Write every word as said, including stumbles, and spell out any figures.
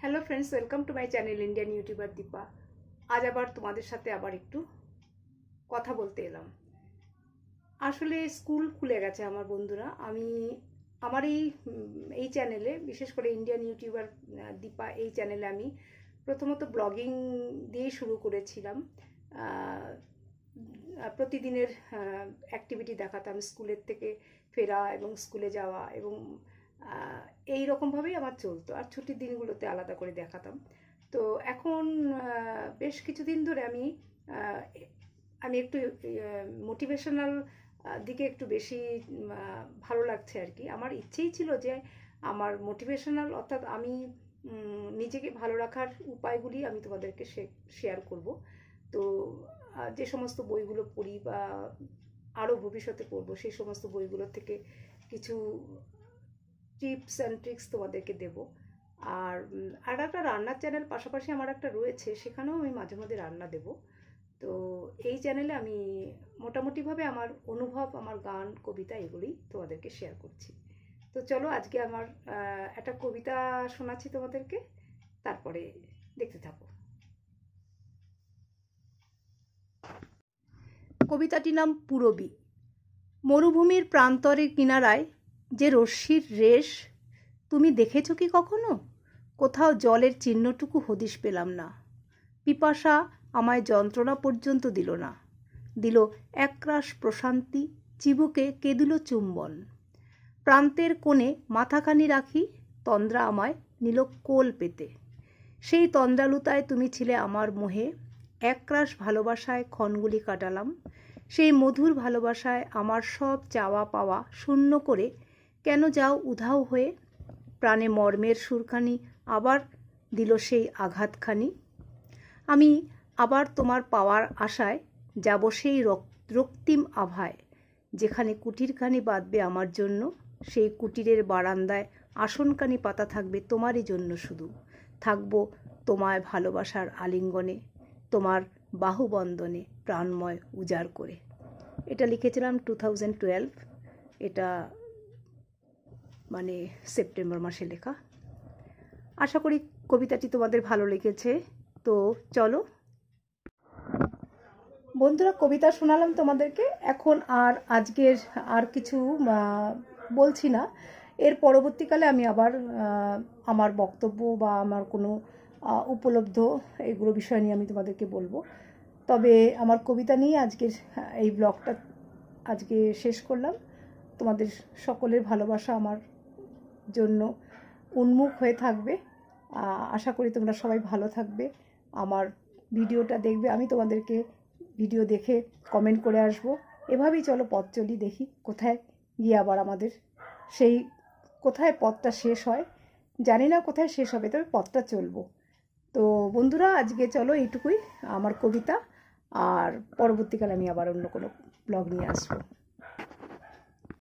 Hello friends, welcome to my channel Indian YouTuber Dipa. আজ আবার তোমাদের সাথে আবার একটু কথা বলতে এলাম। আসলে স্কুল খুলে গেছে আমার বন্ধুরা। আমি আমার এই এই চ্যানেলে, বিশেষ করে ইন্ডিয়ান ইউটিউবার দীপা এই চ্যানেলে আমি প্রথমত ব্লগিং দিয়েই শুরু করেছিলাম। প্রতিদিনের অ্যাক্টিভিটি দেখাতাম, স্কুলের থেকে ফেরা এবং স্কুলে যাওয়া, এবং এই রকমভাবেই আমার চলতো। আর ছুটির দিনগুলোতে আলাদা করে দেখাতাম। তো এখন বেশ কিছুদিন ধরে আমি আমি একটু মোটিভেশনাল দিকে একটু বেশি ভালো লাগছে আর কি। আমার ইচ্ছেই ছিল যে আমার মোটিভেশনাল, অর্থাৎ আমি নিজেকে ভালো রাখার উপায়গুলি আমি তোমাদেরকে শেয়ার করব। তো যে সমস্ত বইগুলো পড়ি বা আরও ভবিষ্যতে পড়বো, সেই সমস্ত বইগুলোর থেকে কিছু টিপস অ্যান্ড ট্রিক্স তোমাদেরকে দেব। আর আর একটা রান্নার চ্যানেল পাশাপাশি আমার একটা রয়েছে, সেখানেও আমি মাঝে মাঝে রান্না দেব। তো এই চ্যানেলে আমি মোটামুটিভাবে আমার অনুভব, আমার গান, কবিতা এগুলোই তোমাদেরকে শেয়ার করছি। তো চলো, আজকে আমার একটা কবিতা শোনাচ্ছি তোমাদেরকে, তারপরে দেখতে থাকো। কবিতাটির নাম পূরবী। মরুভূমির প্রান্তরের কিনারায় যে রশ্মির রেশ, তুমি দেখেছ কি কখনো? কোথাও জলের চিহ্নটুকু হদিশ পেলাম না। পিপাসা আমায় যন্ত্রণা পর্যন্ত দিল না, দিল একরাশ প্রশান্তি, চিবুকে কে দিল চুম্বন। প্রান্তের কোণে মাথাখানি রাখি, তন্দ্রা আমায় নিল কোল পেতে। সেই তন্দ্রালুতায় তুমি ছিলে আমার মোহে, একরাশ ভালোবাসায় ক্ষণগুলি কাটালাম। সেই মধুর ভালোবাসায় আমার সব চাওয়া পাওয়া শূন্য করে কেন যাও উধাও হয়ে? প্রাণে মর্মের সুরখানি আবার দিল সেই আঘাতখানি। আমি আবার তোমার পাওয়ার আশায় যাব সেই রক্তিম আভায়, যেখানে কুটিরখানি বাঁধবে আমার জন্য। সেই কুটিরের বারান্দায় আসনখানি পাতা থাকবে তোমারই জন্য শুধু। থাকবো তোমায় ভালোবাসার আলিঙ্গনে, তোমার বাহুবন্ধনে প্রাণময় উজাড় করে। এটা লিখেছিলাম টু থাউজেন্ড টুয়েলভ। এটা মানে সেপ্টেম্বর মাসে লেখা। আশা করি কবিতাটি তোমাদের ভালো লেগেছে। তো চলো বন্ধুরা, কবিতা শোনালাম তোমাদেরকে। এখন আর আজকের আর কিছু বলছি না। এর পরবর্তীকালে আমি আবার আমার বক্তব্য বা আমার কোনো উপলব্ধ এগুলো বিষয় নিয়ে আমি তোমাদেরকে বলবো। তবে আমার কবিতা নিয়ে আজকের এই ব্লগটা আজকে শেষ করলাম। তোমাদের সকলের ভালোবাসা আমার জন্য উন্মুখ হয়ে থাকবে। আশা করি তোমরা সবাই ভালো থাকবে, আমার ভিডিওটা দেখবে। আমি তোমাদেরকে ভিডিও দেখে কমেন্ট করে আসবো। এভাবেই চলো পথ চলি, দেখি কোথায় গিয়ে আবার আমাদের সেই কোথায় পথটা শেষ হয়। জানি না কোথায় শেষ হবে, তবে পথটা চলবো। তো বন্ধুরা, আজকে চলো এইটুকুই আমার কবিতা। আর পরবর্তীকালে আমি আবার অন্য কোনো ব্লগ নিয়ে আসবো।